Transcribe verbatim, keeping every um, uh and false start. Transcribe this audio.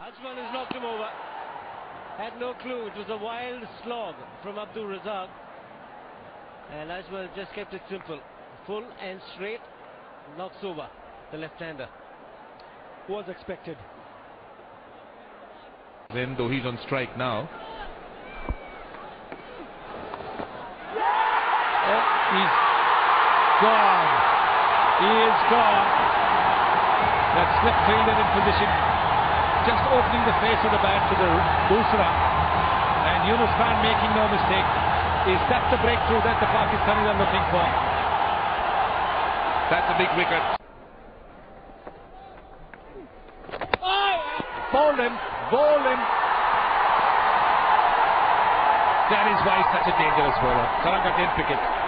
Ajmal has knocked him over. Had no clue. It was a wild slog from Abdul Razak. And Ajmal just kept it simple. Full and straight. Knocks over the left-hander. Was expected. Then, though he's on strike now. Oh, he's gone. He is gone. That slip fielder in position, just opening the face of the bat to the Dosras, and Yunus Khan making no mistake. Is that the breakthrough that the Pakistanis are looking for? That's a big wicket. Oh! Bowled him, bowled him. That is why he's such a dangerous bowler. Saranga didn't pick it.